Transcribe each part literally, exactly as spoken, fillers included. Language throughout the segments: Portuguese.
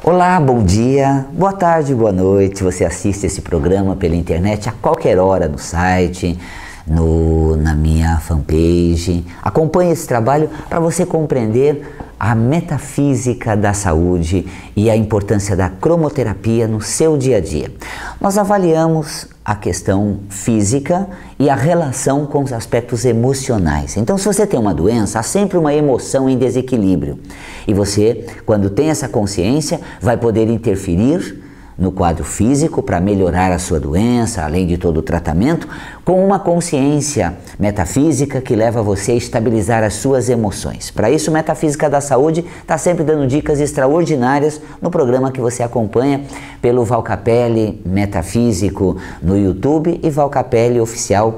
Olá, bom dia, boa tarde, boa noite. Você assiste esse programa pela internet a qualquer hora no site, no, na minha fanpage. Acompanhe esse trabalho para você compreender a metafísica da saúde e a importância da cromoterapia no seu dia a dia. Nós avaliamos a questão física e a relação com os aspectos emocionais. Então, se você tem uma doença, há sempre uma emoção em desequilíbrio. E você, quando tem essa consciência, vai poder interferir no quadro físico para melhorar a sua doença, além de todo o tratamento, com uma consciência metafísica que leva você a estabilizar as suas emoções. Para isso, Metafísica da Saúde está sempre dando dicas extraordinárias no programa que você acompanha pelo Val Capelli Metafísico no YouTube e Val Capelli Oficial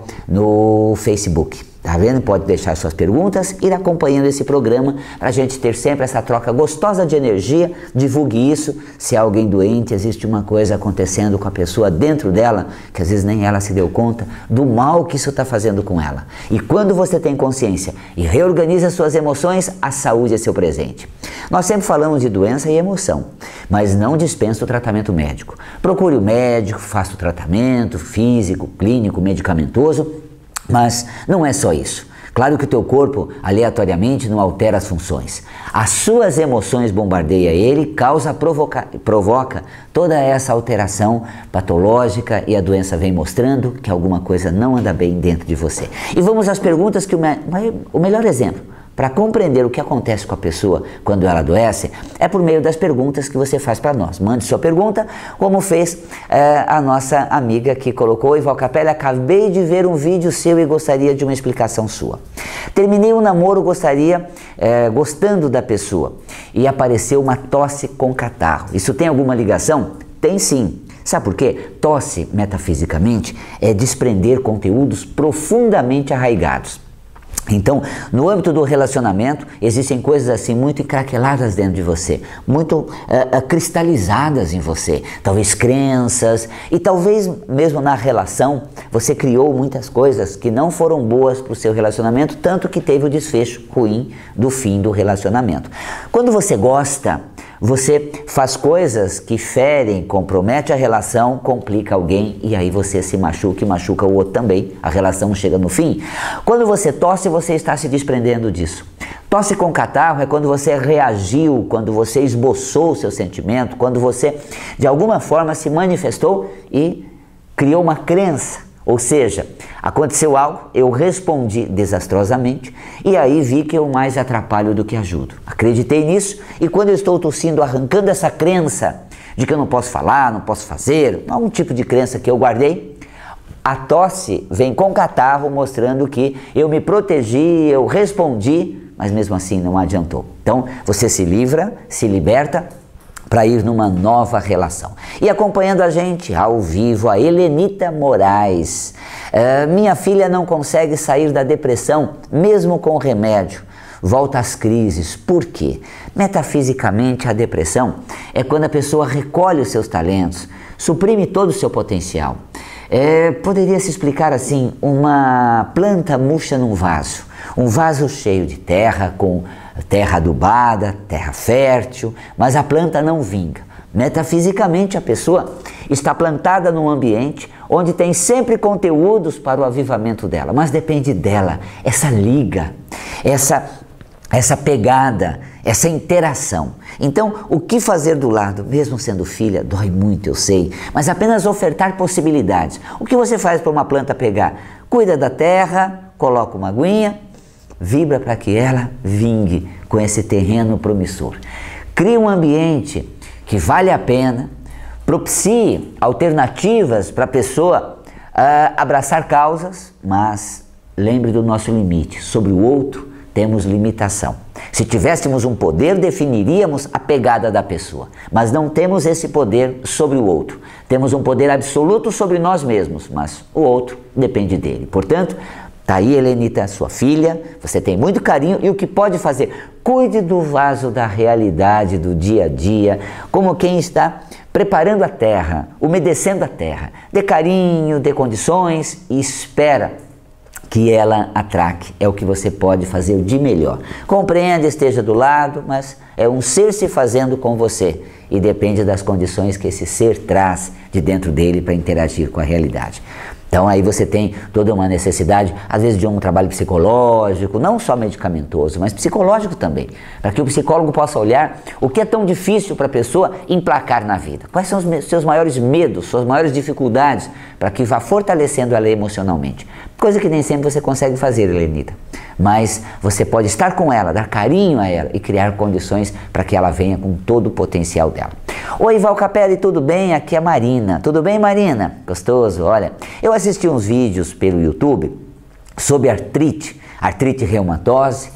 no Facebook. Tá vendo? Pode deixar suas perguntas, ir acompanhando esse programa para a gente ter sempre essa troca gostosa de energia. Divulgue isso. Se há alguém doente, existe uma coisa acontecendo com a pessoa dentro dela, que às vezes nem ela se deu conta do mal que isso está fazendo com ela. E quando você tem consciência e reorganiza suas emoções, a saúde é seu presente. Nós sempre falamos de doença e emoção, mas não dispensa o tratamento médico. Procure o médico, faça o tratamento físico, clínico, medicamentoso. Mas não é só isso. Claro que o teu corpo, aleatoriamente, não altera as funções. As suas emoções bombardeiam ele, causa, provoca, provoca toda essa alteração patológica e a doença vem mostrando que alguma coisa não anda bem dentro de você. E vamos às perguntas que o, me, o melhor exemplo para compreender o que acontece com a pessoa quando ela adoece é por meio das perguntas que você faz para nós. Mande sua pergunta, como fez é, a nossa amiga que colocou: Val Capelli, acabei de ver um vídeo seu e gostaria de uma explicação sua. Terminei um namoro, gostaria, é, gostando da pessoa, e apareceu uma tosse com catarro. Isso tem alguma ligação? Tem sim. Sabe por quê? Tosse, metafisicamente, é desprender conteúdos profundamente arraigados. Então, no âmbito do relacionamento, existem coisas assim muito encraqueladas dentro de você, muito uh, uh, cristalizadas em você, talvez crenças, e talvez mesmo na relação você criou muitas coisas que não foram boas para o seu relacionamento, tanto que teve o desfecho ruim do fim do relacionamento. Quando você gosta, você faz coisas que ferem, compromete a relação, complica alguém e aí você se machuca e machuca o outro também. A relação chega no fim. Quando você tosse, você está se desprendendo disso. Tosse com catarro é quando você reagiu, quando você esboçou o seu sentimento, quando você de alguma forma se manifestou e criou uma crença. Ou seja, aconteceu algo, eu respondi desastrosamente e aí vi que eu mais atrapalho do que ajudo. Acreditei nisso e quando eu estou tossindo, arrancando essa crença de que eu não posso falar, não posso fazer, algum tipo de crença que eu guardei, a tosse vem com catarro mostrando que eu me protegi, eu respondi, mas mesmo assim não adiantou. Então você se livra, se liberta, para ir numa nova relação. E acompanhando a gente ao vivo, a Helenita Moraes. Uh, minha filha não consegue sair da depressão, mesmo com remédio. Volta às crises. Por quê? Metafisicamente, a depressão é quando a pessoa recolhe os seus talentos, suprime todo o seu potencial. É, poderia se explicar assim: uma planta murcha num vaso. Um vaso cheio de terra, com terra adubada, terra fértil, mas a planta não vinga. Metafisicamente, a pessoa está plantada num ambiente onde tem sempre conteúdos para o avivamento dela, mas depende dela, essa liga, essa, essa pegada, essa interação. Então, o que fazer do lado, mesmo sendo filha, dói muito, eu sei, mas apenas ofertar possibilidades. O que você faz para uma planta pegar? Cuida da terra, coloca uma aguinha, vibra para que ela vingue com esse terreno promissor. Crie um ambiente que vale a pena, propicie alternativas para a pessoa uh, abraçar causas, mas lembre do nosso limite. Sobre o outro, temos limitação. Se tivéssemos um poder, definiríamos a pegada da pessoa, mas não temos esse poder sobre o outro. Temos um poder absoluto sobre nós mesmos, mas o outro depende dele. Portanto, tá aí, Helenita, sua filha, você tem muito carinho e o que pode fazer? Cuide do vaso da realidade, do dia a dia, como quem está preparando a terra, umedecendo a terra. Dê carinho, dê condições e espera que ela atraque. É o que você pode fazer de melhor. Compreenda, esteja do lado, mas é um ser se fazendo com você e depende das condições que esse ser traz de dentro dele para interagir com a realidade. Então aí você tem toda uma necessidade, às vezes, de um trabalho psicológico, não só medicamentoso, mas psicológico também, para que o psicólogo possa olhar o que é tão difícil para a pessoa emplacar na vida. Quais são os seus maiores medos, suas maiores dificuldades, para que vá fortalecendo ela emocionalmente. Coisa que nem sempre você consegue fazer, Helenita, mas você pode estar com ela, dar carinho a ela e criar condições para que ela venha com todo o potencial dela. Oi, Val Capelli, tudo bem? Aqui é a Marina. Tudo bem, Marina? Gostoso? Olha, eu assisti uns vídeos pelo YouTube sobre artrite, artrite reumatoide,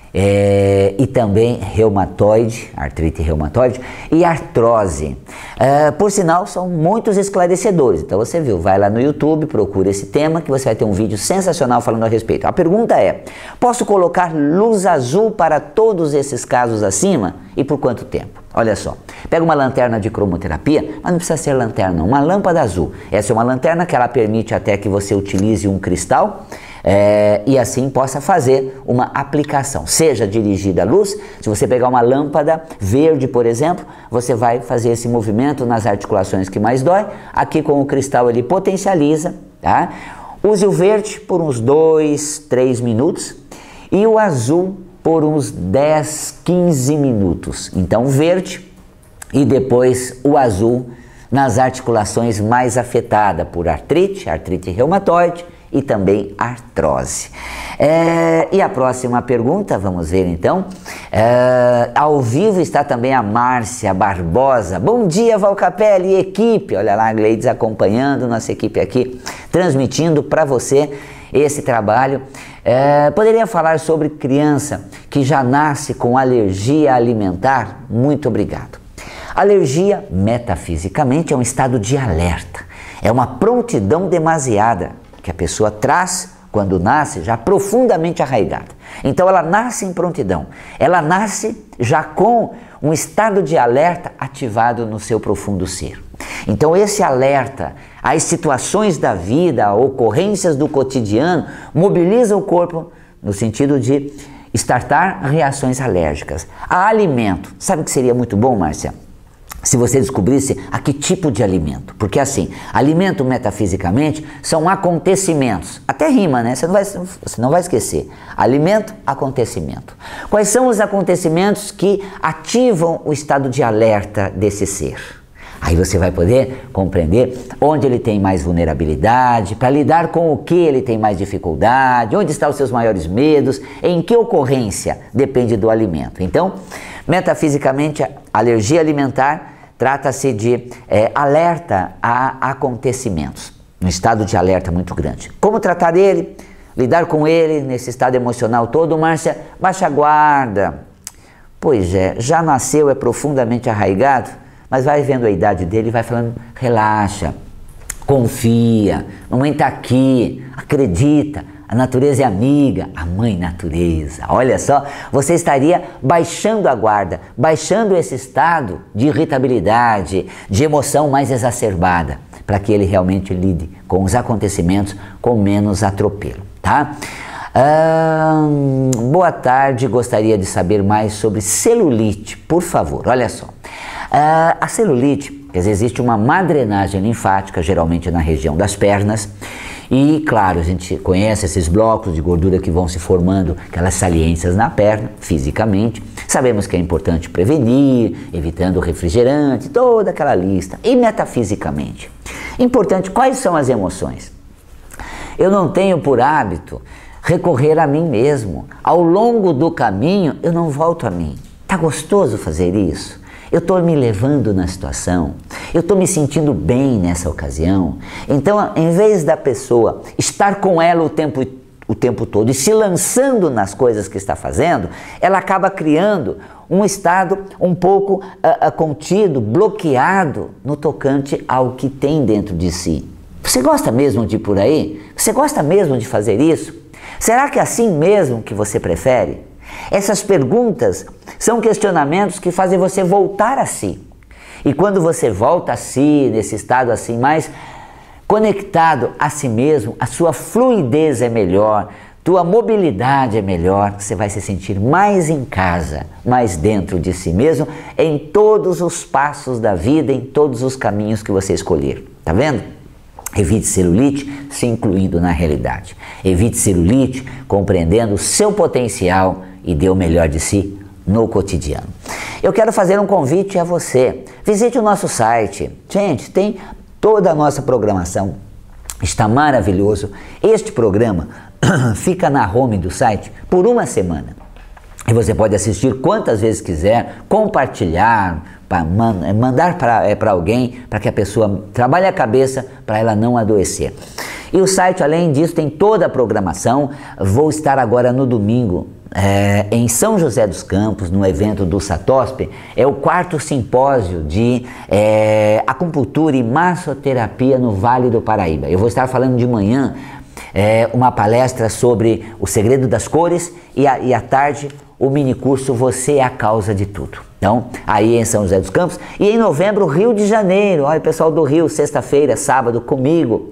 é, e também reumatoide, artrite reumatoide e artrose. É, por sinal, são muitos esclarecedores. Então você viu, vai lá no YouTube, procura esse tema que você vai ter um vídeo sensacional falando a respeito. A pergunta é, posso colocar luz azul para todos esses casos acima e por quanto tempo? Olha só, pega uma lanterna de cromoterapia, mas não precisa ser lanterna, uma lâmpada azul. Essa é uma lanterna que ela permite até que você utilize um cristal é, e assim possa fazer uma aplicação, seja dirigida à luz. Se você pegar uma lâmpada verde, por exemplo, você vai fazer esse movimento nas articulações que mais dói. Aqui com o cristal ele potencializa, tá? Use o verde por uns dois, três minutos e o azul por uns dez, quinze minutos. Então verde e depois o azul nas articulações mais afetadas por artrite, artrite reumatoide e também artrose. É, e a próxima pergunta, vamos ver então. É, ao vivo está também a Márcia Barbosa. Bom dia, Val Capelli e equipe. Olha lá a Gleides acompanhando, nossa equipe aqui, transmitindo para você esse trabalho. É, poderia falar sobre criança que já nasce com alergia alimentar? Muito obrigado. Alergia, metafisicamente, é um estado de alerta. É uma prontidão demasiada que a pessoa traz quando nasce já profundamente arraigada. Então ela nasce em prontidão. Ela nasce já com um estado de alerta ativado no seu profundo ser. Então esse alerta às situações da vida, a ocorrências do cotidiano, mobiliza o corpo no sentido de startar reações alérgicas. A alimento, sabe o que seria muito bom, Márcia? Se você descobrisse a que tipo de alimento. Porque assim, alimento metafisicamente são acontecimentos. Até rima, né? Você não vai, você não vai esquecer. Alimento, acontecimento. Quais são os acontecimentos que ativam o estado de alerta desse ser? Aí você vai poder compreender onde ele tem mais vulnerabilidade, para lidar com o que ele tem mais dificuldade, onde estão os seus maiores medos, em que ocorrência depende do alimento. Então, metafisicamente, a alergia alimentar trata-se de é, alerta a acontecimentos, um estado de alerta muito grande. Como tratar ele? Lidar com ele nesse estado emocional todo, Márcia? Baixa a guarda. Pois é, já nasceu, é profundamente arraigado, mas vai vendo a idade dele e vai falando, relaxa, confia, mamãe está aqui, acredita, a natureza é amiga, a mãe natureza. Olha só, você estaria baixando a guarda, baixando esse estado de irritabilidade, de emoção mais exacerbada, para que ele realmente lide com os acontecimentos com menos atropelo, tá? Hum, boa tarde, gostaria de saber mais sobre celulite, por favor. Olha só, uh, a celulite, quer dizer, existe uma má drenagem linfática, geralmente na região das pernas, e claro, a gente conhece esses blocos de gordura que vão se formando, aquelas saliências na perna, fisicamente. Sabemos que é importante prevenir, evitando refrigerante, toda aquela lista. E metafisicamente, importante, quais são as emoções? Eu não tenho por hábito recorrer a mim mesmo. Ao longo do caminho, eu não volto a mim. Tá gostoso fazer isso? Eu estou me levando na situação, eu estou me sentindo bem nessa ocasião. Então, em vez da pessoa estar com ela o tempo, o tempo todo e se lançando nas coisas que está fazendo, ela acaba criando um estado um pouco uh, uh, contido, bloqueado no tocante ao que tem dentro de si. Você gosta mesmo de ir por aí? Você gosta mesmo de fazer isso? Será que é assim mesmo que você prefere? Essas perguntas são questionamentos que fazem você voltar a si. E quando você volta a si, nesse estado assim mais conectado a si mesmo, a sua fluidez é melhor, tua mobilidade é melhor, você vai se sentir mais em casa, mais dentro de si mesmo, em todos os passos da vida, em todos os caminhos que você escolher. Tá vendo? Evite celulite se incluindo na realidade. Evite celulite compreendendo o seu potencial e dê o melhor de si no cotidiano. Eu quero fazer um convite a você. Visite o nosso site. Gente, tem toda a nossa programação. Está maravilhoso. Este programa fica na home do site por uma semana. E você pode assistir quantas vezes quiser, compartilhar, pra man mandar para é, para alguém, para que a pessoa trabalhe a cabeça, para ela não adoecer. E o site, além disso, tem toda a programação. Vou estar agora no domingo é, em São José dos Campos, no evento do Satosp. É o quarto simpósio de é, acupuntura e massoterapia no Vale do Paraíba. Eu vou estar falando de manhã é, uma palestra sobre o segredo das cores e, a, e à tarde o mini curso Você é a Causa de Tudo. Então, aí em São José dos Campos. E em novembro, Rio de Janeiro. Olha, pessoal do Rio, sexta-feira, sábado, comigo.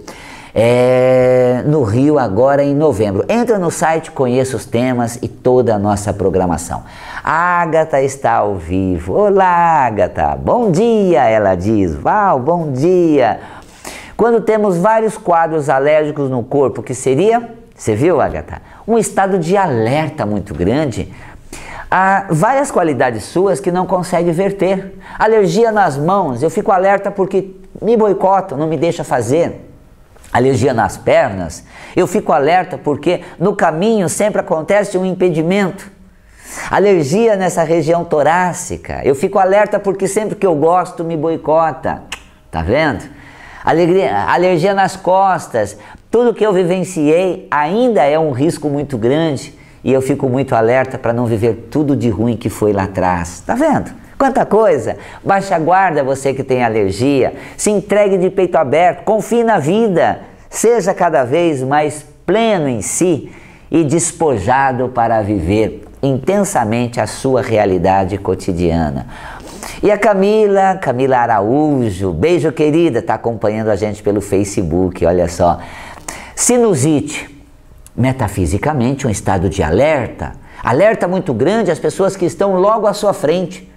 É, no Rio, agora em novembro. Entra no site, conheça os temas e toda a nossa programação. A Agatha está ao vivo. Olá, Agatha. Bom dia, ela diz. Val, bom dia. Quando temos vários quadros alérgicos no corpo, que seria, você viu, Agatha? Um estado de alerta muito grande. Há várias qualidades suas que não consegue verter. Alergia nas mãos, eu fico alerta porque me boicotam, não me deixa fazer. Alergia nas pernas, eu fico alerta porque no caminho sempre acontece um impedimento. Alergia nessa região torácica, eu fico alerta porque sempre que eu gosto me boicota. Tá vendo? Alegria, alergia nas costas, tudo que eu vivenciei ainda é um risco muito grande. E eu fico muito alerta para não viver tudo de ruim que foi lá atrás. Tá vendo? Quanta coisa! Baixa a guarda, você que tem alergia. Se entregue de peito aberto, confie na vida. Seja cada vez mais pleno em si e despojado para viver intensamente a sua realidade cotidiana. E a Camila, Camila Araújo, beijo querida, está acompanhando a gente pelo Facebook, olha só. Sinusite. Metafisicamente, um estado de alerta, alerta muito grande às pessoas que estão logo à sua frente.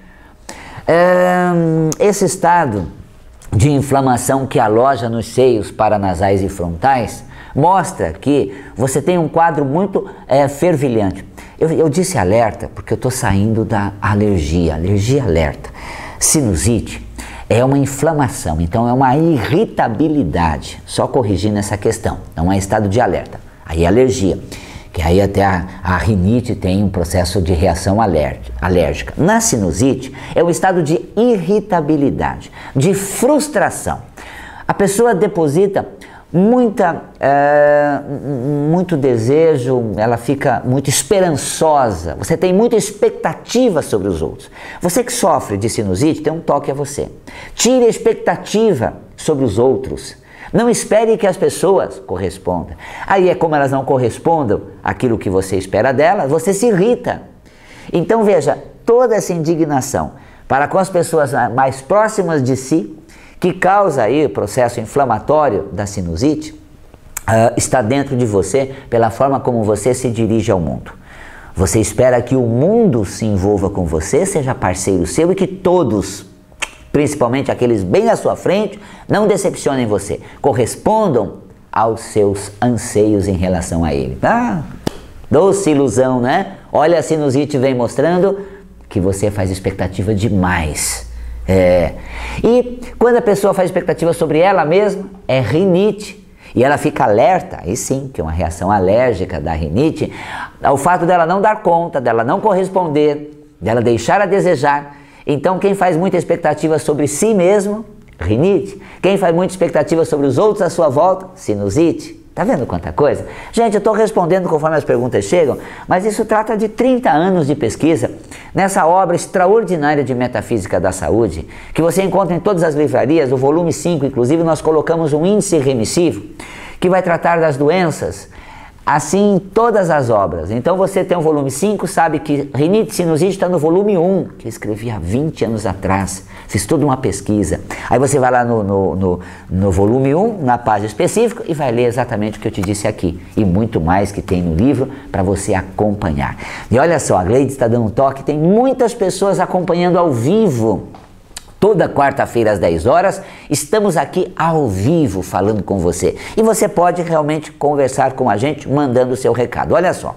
Esse estado de inflamação que aloja nos seios paranasais e frontais mostra que você tem um quadro muito é, fervilhante. Eu, eu disse alerta porque eu estou saindo da alergia, alergia alerta. Sinusite é uma inflamação, então é uma irritabilidade, só corrigindo essa questão, não é estado de alerta. Aí alergia, que aí até a, a rinite tem um processo de reação alérgica. Na sinusite é um estado de irritabilidade, de frustração. A pessoa deposita muita, é, muito desejo, ela fica muito esperançosa, você tem muita expectativa sobre os outros. Você que sofre de sinusite, tem um toque a você. Tire a expectativa sobre os outros. Não espere que as pessoas correspondam. Aí é como elas não correspondam àquilo que você espera delas, você se irrita. Então veja, toda essa indignação para com as pessoas mais próximas de si, que causa aí o processo inflamatório da sinusite, uh, está dentro de você pela forma como você se dirige ao mundo. Você espera que o mundo se envolva com você, seja parceiro seu e que todos, principalmente aqueles bem à sua frente, não decepcionem você, correspondam aos seus anseios em relação a ele. Ah, doce ilusão, né? Olha, a sinusite vem mostrando que você faz expectativa demais. É. E quando a pessoa faz expectativa sobre ela mesma, é rinite. E ela fica alerta, aí sim, que é uma reação alérgica da rinite, ao fato dela não dar conta, dela não corresponder, dela deixar a desejar. Então, quem faz muita expectativa sobre si mesmo, rinite. Quem faz muita expectativa sobre os outros à sua volta, sinusite. Tá vendo quanta coisa? Gente, eu estou respondendo conforme as perguntas chegam, mas isso trata de trinta anos de pesquisa nessa obra extraordinária de Metafísica da Saúde, que você encontra em todas as livrarias, o volume cinco, inclusive nós colocamos um índice remissivo, que vai tratar das doenças Assim, todas as obras. Então você tem o volume cinco, sabe que rinite sinusite está no volume um, que eu escrevi há vinte anos atrás. Fiz toda uma pesquisa. Aí você vai lá no, no, no, no volume um, na página específica, e vai ler exatamente o que eu te disse aqui. E muito mais que tem no livro para você acompanhar. E olha só, a Gleide está dando um toque, tem muitas pessoas acompanhando ao vivo. Toda quarta-feira às dez horas, estamos aqui ao vivo falando com você. E você pode realmente conversar com a gente mandando o seu recado. Olha só.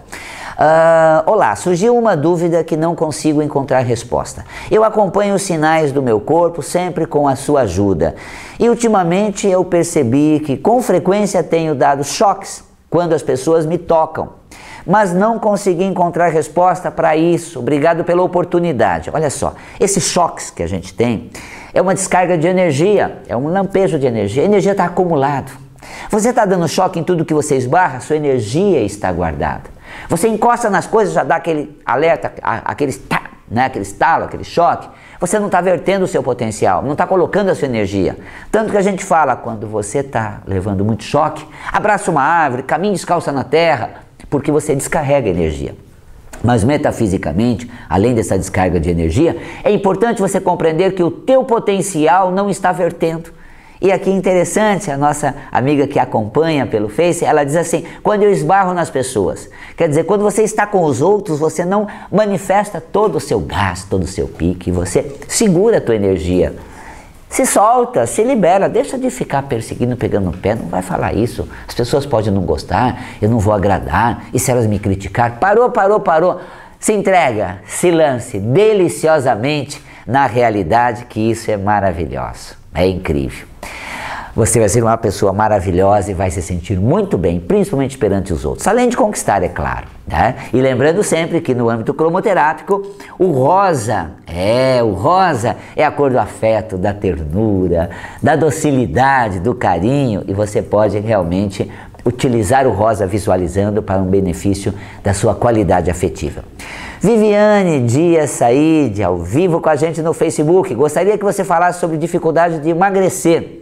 Uh, olá, surgiu uma dúvida que não consigo encontrar resposta. Eu acompanho os sinais do meu corpo sempre com a sua ajuda. E ultimamente eu percebi que com frequência tenho dado choques quando as pessoas me tocam. Mas não consegui encontrar resposta para isso. Obrigado pela oportunidade. Olha só, esses choques que a gente tem é uma descarga de energia, é um lampejo de energia. A energia está acumulada. Você está dando choque em tudo que você esbarra, sua energia está guardada. Você encosta nas coisas, já dá aquele alerta, aquele, né, aquele estalo, aquele choque. Você não está vertendo o seu potencial, não está colocando a sua energia. Tanto que a gente fala, quando você está levando muito choque, abraça uma árvore, caminhe descalça na terra, porque você descarrega energia. Mas metafisicamente, além dessa descarga de energia, é importante você compreender que o teu potencial não está vertendo. E aqui é interessante, a nossa amiga que acompanha pelo Face, ela diz assim, quando eu esbarro nas pessoas, quer dizer, quando você está com os outros, você não manifesta todo o seu gás, todo o seu pique, você segura a tua energia. Se solta, se libera, deixa de ficar perseguindo, pegando no pé, não vai falar isso. As pessoas podem não gostar, eu não vou agradar, e se elas me criticar? Parou, parou, parou. Se entrega, se lance deliciosamente na realidade, que isso é maravilhoso, é incrível. Você vai ser uma pessoa maravilhosa e vai se sentir muito bem, principalmente perante os outros, além de conquistar, é claro, né? E lembrando sempre que no âmbito cromoterápico, o rosa, é, o rosa é a cor do afeto, da ternura, da docilidade, do carinho, e você pode realmente utilizar o rosa visualizando para um benefício da sua qualidade afetiva. Viviane Dias Said, ao vivo com a gente no Facebook, gostaria que você falasse sobre dificuldade de emagrecer.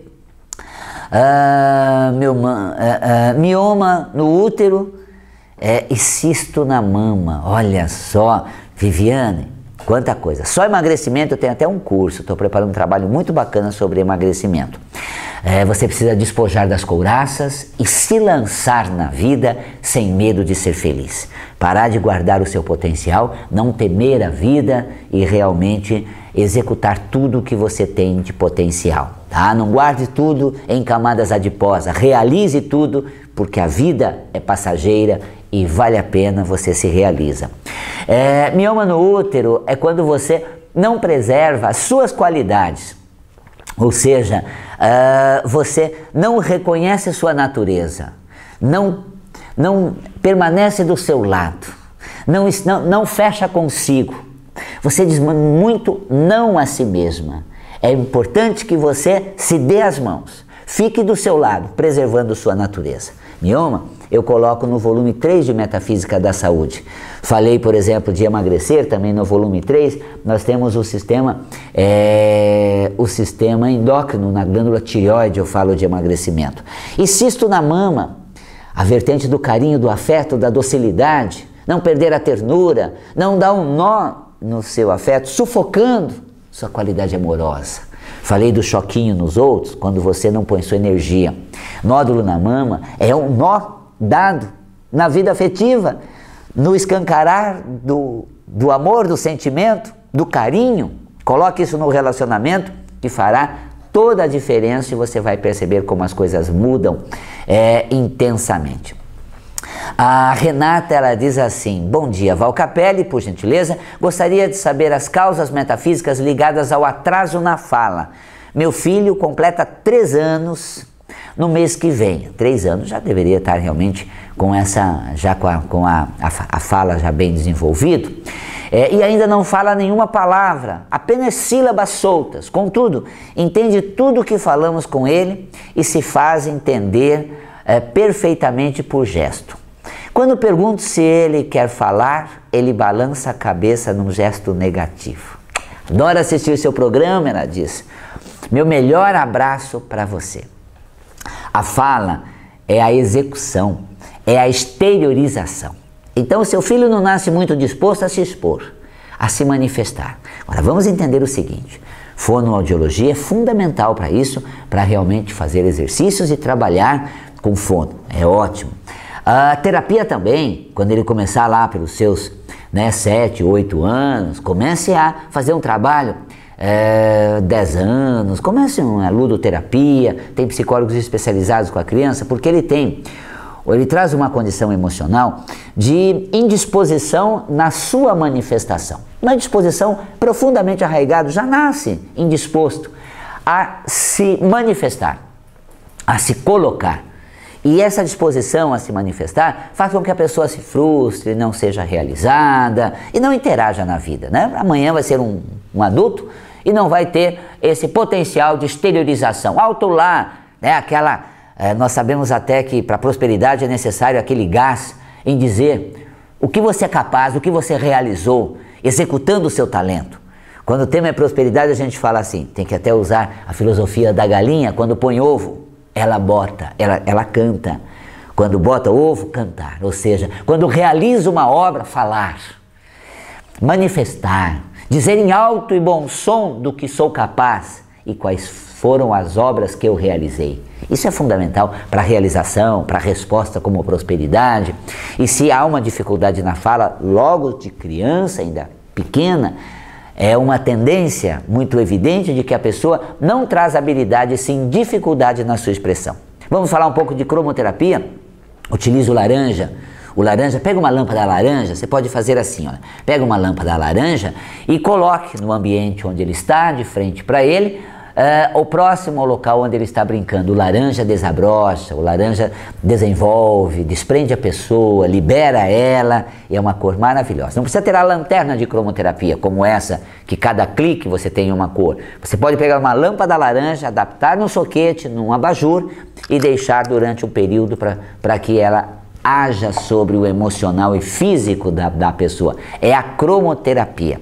Ah, meu, ah, ah, mioma no útero é, e cisto na mama. Olha só, Viviane, quanta coisa. Só emagrecimento, eu tenho até um curso, estou preparando um trabalho muito bacana sobre emagrecimento. É, você precisa despojar das couraças e se lançar na vida sem medo de ser feliz. Parar de guardar o seu potencial, não temer a vida e realmente executar tudo o que você tem de potencial. Tá? Não guarde tudo em camadas adiposas, realize tudo, porque a vida é passageira e vale a pena, você se realiza. É, mioma no útero é quando você não preserva as suas qualidades, ou seja, uh, você não reconhece a sua natureza, não, não permanece do seu lado, não, não, não fecha consigo, você diz muito não a si mesma. É importante que você se dê as mãos, fique do seu lado, preservando sua natureza. Mioma, eu coloco no volume três de Metafísica da Saúde. Falei, por exemplo, de emagrecer, também no volume três, nós temos o sistema, é, o sistema endócrino, na glândula tireoide, eu falo de emagrecimento. E cisto na mama, a vertente do carinho, do afeto, da docilidade, não perder a ternura, não dar um nó no seu afeto, sufocando sua qualidade amorosa. Falei do choquinho nos outros, quando você não põe sua energia. Nódulo na mama é um nó dado na vida afetiva, no escancarar do, do amor, do sentimento, do carinho. Coloque isso no relacionamento que fará toda a diferença e você vai perceber como as coisas mudam é, intensamente. A Renata, ela diz assim, bom dia, Val Capelli, por gentileza, gostaria de saber as causas metafísicas ligadas ao atraso na fala. Meu filho completa três anos no mês que vem. Três anos já deveria estar realmente com essa, já com a, com a, a, a fala já bem desenvolvida. É, e ainda não fala nenhuma palavra, apenas sílabas soltas. Contudo, entende tudo o que falamos com ele e se faz entender é, perfeitamente por gesto. Quando pergunto se ele quer falar, ele balança a cabeça num gesto negativo. Adoro assistir seu programa, ela diz. Meu melhor abraço para você. A fala é a execução, é a exteriorização. Então o seu filho não nasce muito disposto a se expor, a se manifestar. Agora vamos entender o seguinte, fonoaudiologia é fundamental para isso, para realmente fazer exercícios e trabalhar com fono, é ótimo. A terapia também, quando ele começar lá pelos seus né, sete, oito anos, comece a fazer um trabalho, é, dez anos, comece uma ludoterapia, tem psicólogos especializados com a criança, porque ele tem, ele traz uma condição emocional de indisposição na sua manifestação. Uma disposição profundamente arraigada, já nasce indisposto a se manifestar, a se colocar. E essa disposição a se manifestar faz com que a pessoa se frustre, não seja realizada e não interaja na vida, né? Amanhã vai ser um, um adulto e não vai ter esse potencial de exteriorização. Alto lá, né? Aquela, é, nós sabemos até que para a prosperidade é necessário aquele gás em dizer o que você é capaz, o que você realizou, executando o seu talento. Quando o tema é prosperidade, a gente fala assim, tem que até usar a filosofia da galinha, quando põe ovo, ela bota, ela, ela canta. Quando bota ovo, cantar. Ou seja, quando realiza uma obra, falar. Manifestar. Dizer em alto e bom som do que sou capaz e quais foram as obras que eu realizei. Isso é fundamental para a realização, para a resposta como prosperidade. E se há uma dificuldade na fala, logo de criança, ainda pequena, é uma tendência muito evidente de que a pessoa não traz habilidade, sim dificuldade na sua expressão. Vamos falar um pouco de cromoterapia? Utiliza o laranja. O laranja, pega uma lâmpada laranja, você pode fazer assim, ó, pega uma lâmpada laranja e coloque no ambiente onde ele está, de frente para ele, Uh, ou próximo ao local onde ele está brincando. O laranja desabrocha, o laranja desenvolve, desprende a pessoa, libera ela, e é uma cor maravilhosa. Não precisa ter a lanterna de cromoterapia, como essa, que cada clique você tem uma cor. Você pode pegar uma lâmpada laranja, adaptar no soquete, num abajur, e deixar durante um período para que ela haja sobre o emocional e físico da, da pessoa. É a cromoterapia.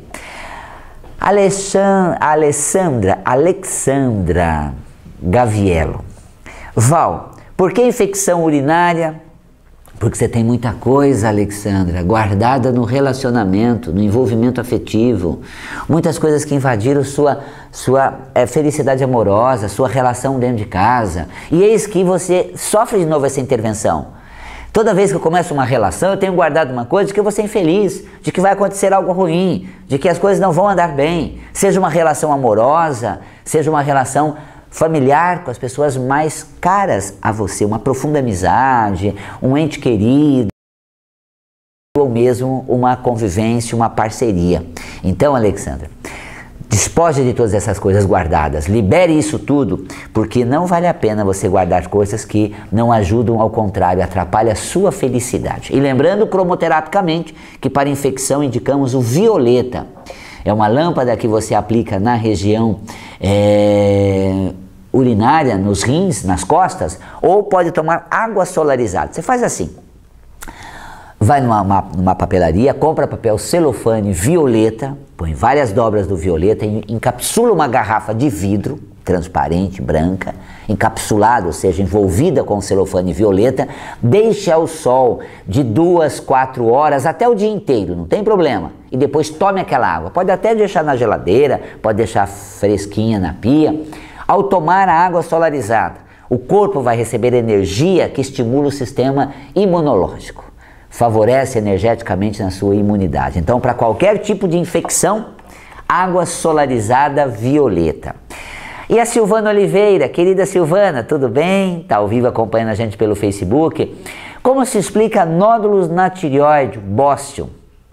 Alessandra, Alexandra Gaviello. Val, por que infecção urinária? Porque você tem muita coisa, Alexandra, guardada no relacionamento, no envolvimento afetivo. Muitas coisas que invadiram sua, sua é, felicidade amorosa, sua relação dentro de casa. E eis que você sofre de novo essa intervenção. Toda vez que eu começo uma relação, eu tenho guardado uma coisa de que eu vou ser infeliz, de que vai acontecer algo ruim, de que as coisas não vão andar bem. Seja uma relação amorosa, seja uma relação familiar com as pessoas mais caras a você, uma profunda amizade, um ente querido, ou mesmo uma convivência, uma parceria. Então, Alexandra, despoje de todas essas coisas guardadas, libere isso tudo, porque não vale a pena você guardar coisas que não ajudam, ao contrário, atrapalham a sua felicidade. E lembrando cromoterapicamente que para infecção indicamos o violeta. É uma lâmpada que você aplica na região é, urinária, nos rins, nas costas, ou pode tomar água solarizada. Você faz assim. Vai numa, uma, numa papelaria, compra papel celofane violeta, põe várias dobras do violeta, encapsula uma garrafa de vidro, transparente, branca, encapsulada, ou seja, envolvida com celofane violeta, deixe ao sol de duas, quatro horas, até o dia inteiro, não tem problema. E depois tome aquela água. Pode até deixar na geladeira, pode deixar fresquinha na pia. Ao tomar a água solarizada, o corpo vai receber energia que estimula o sistema imunológico. Favorece energeticamente na sua imunidade. Então, para qualquer tipo de infecção, água solarizada violeta. E a Silvana Oliveira, querida Silvana, tudo bem? Está ao vivo acompanhando a gente pelo Facebook. Como se explica nódulos na tireoide, bósteo?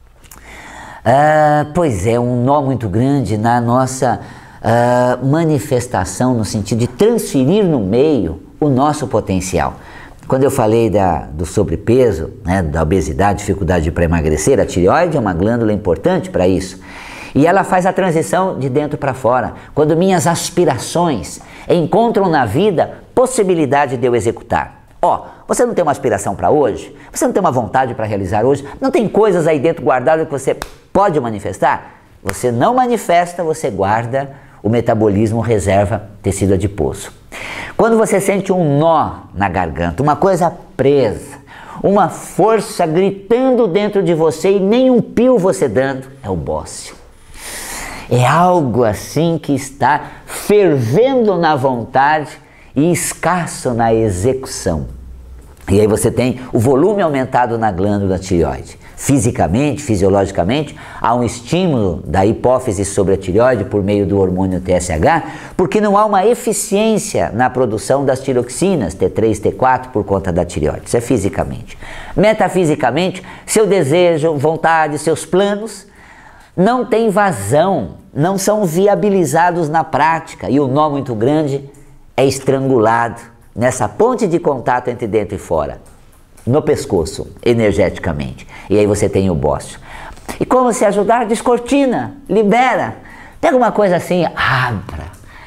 Ah, pois é, um nó muito grande na nossa ah, manifestação, no sentido de transferir no meio o nosso potencial. Quando eu falei da, do sobrepeso, né, da obesidade, dificuldade para emagrecer, a tireoide é uma glândula importante para isso. E ela faz a transição de dentro para fora. Quando minhas aspirações encontram na vida possibilidade de eu executar. Ó, você não tem uma aspiração para hoje? Você não tem uma vontade para realizar hoje? Não tem coisas aí dentro guardadas que você pode manifestar? Você não manifesta, você guarda, o metabolismo reserva tecido adiposo. Quando você sente um nó na garganta, uma coisa presa, uma força gritando dentro de você e nem um pio você dando, é o bócio. É algo assim que está fervendo na vontade e escasso na execução. E aí você tem o volume aumentado na glândula tireoide. Fisicamente, fisiologicamente, há um estímulo da hipófise sobre a tireoide por meio do hormônio T S H, porque não há uma eficiência na produção das tiroxinas, T três, T quatro, por conta da tireoide. Isso é fisicamente. Metafisicamente, seu desejo, vontade, seus planos não têm vazão, não são viabilizados na prática, e o nó muito grande é estrangulado nessa ponte de contato entre dentro e fora, no pescoço, energeticamente. E aí você tem o bócio. E como se ajudar? Descortina, libera. Pega uma coisa assim, abra,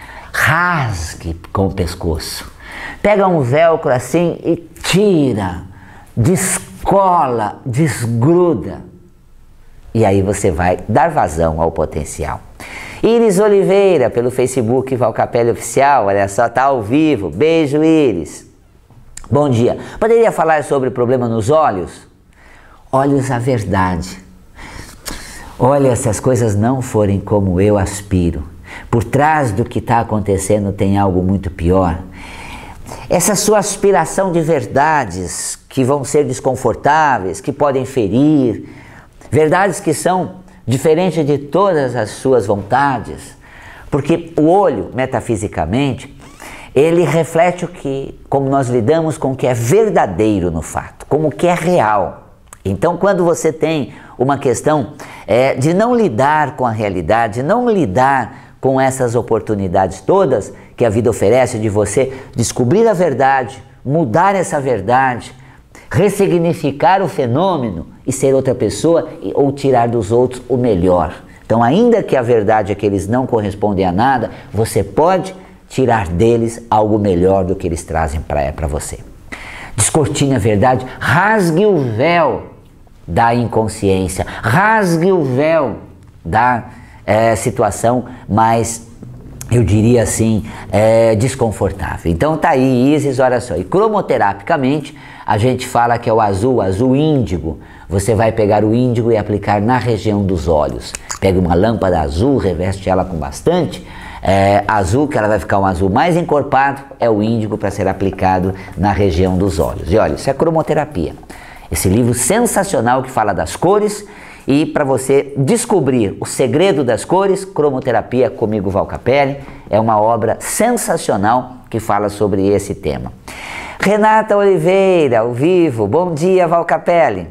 rasgue com o pescoço. Pega um velcro assim e tira, descola, desgruda. E aí você vai dar vazão ao potencial. Iris Oliveira, pelo Facebook Val Capelli Oficial, olha só, tá ao vivo. Beijo, Iris. Bom dia. Poderia falar sobre o problema nos olhos? Olhos à verdade. Olha, se as coisas não forem como eu aspiro, por trás do que está acontecendo tem algo muito pior. Essa sua aspiração de verdades que vão ser desconfortáveis, que podem ferir, verdades que são diferentes de todas as suas vontades, porque o olho, metafisicamente, ele reflete o que, como nós lidamos com o que é verdadeiro no fato, como o que é real. Então, quando você tem uma questão é, de não lidar com a realidade, não lidar com essas oportunidades todas que a vida oferece, de você descobrir a verdade, mudar essa verdade, ressignificar o fenômeno e ser outra pessoa ou tirar dos outros o melhor. Então, ainda que a verdade é que eles não correspondem a nada, você pode tirar deles algo melhor do que eles trazem para você. Descortine a verdade, rasgue o véu da inconsciência, rasgue o véu da é, situação mais, eu diria assim, é, desconfortável. Então tá aí, Isis, olha só, e cromoterapicamente a gente fala que é o azul, azul índigo. Você vai pegar o índigo e aplicar na região dos olhos. Pega uma lâmpada azul, reveste ela com bastante é, azul, que ela vai ficar um azul mais encorpado, é o índigo para ser aplicado na região dos olhos. E olha, isso é cromoterapia. Esse livro sensacional que fala das cores, e para você descobrir o segredo das cores, Cromoterapia comigo, Val Capelli, é uma obra sensacional que fala sobre esse tema. Renata Oliveira, ao vivo, bom dia, Val Capelli.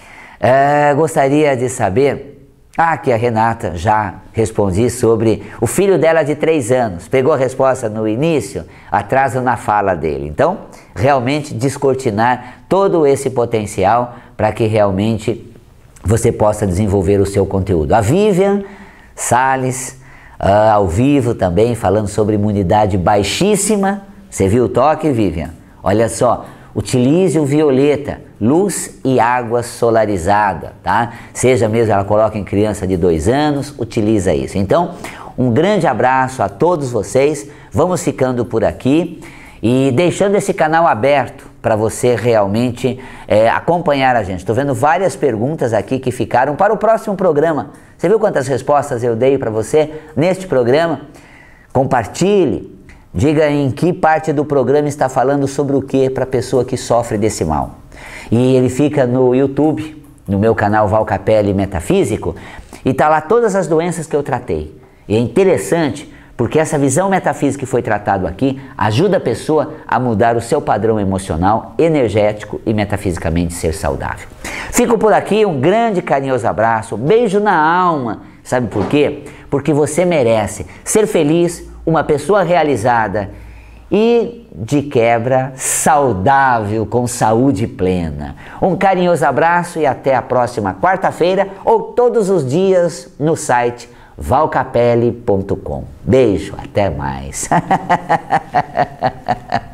É, gostaria de saber... Ah, que a Renata já respondi sobre o filho dela de três anos. Pegou a resposta no início, atraso na fala dele. Então, realmente descortinar todo esse potencial para que realmente você possa desenvolver o seu conteúdo. A Vivian Salles, uh, ao vivo também, falando sobre imunidade baixíssima. Você viu o toque, Vivian? Olha só, utilize o violeta, luz e água solarizada, tá? Seja mesmo ela coloca em criança de dois anos, utiliza isso. Então, um grande abraço a todos vocês, vamos ficando por aqui e deixando esse canal aberto para você realmente é, acompanhar a gente. Estou vendo várias perguntas aqui que ficaram para o próximo programa. Você viu quantas respostas eu dei para você neste programa? Compartilhe. Diga em que parte do programa está falando sobre o que para a pessoa que sofre desse mal. E ele fica no YouTube, no meu canal Val Capelli Metafísico, e está lá todas as doenças que eu tratei. E é interessante porque essa visão metafísica que foi tratado aqui ajuda a pessoa a mudar o seu padrão emocional, energético e metafisicamente ser saudável. Fico por aqui, um grande carinhoso abraço, beijo na alma. Sabe por quê? Porque você merece ser feliz, uma pessoa realizada e, de quebra, saudável, com saúde plena. Um carinhoso abraço e até a próxima quarta-feira ou todos os dias no site val capelli ponto com. Beijo, até mais.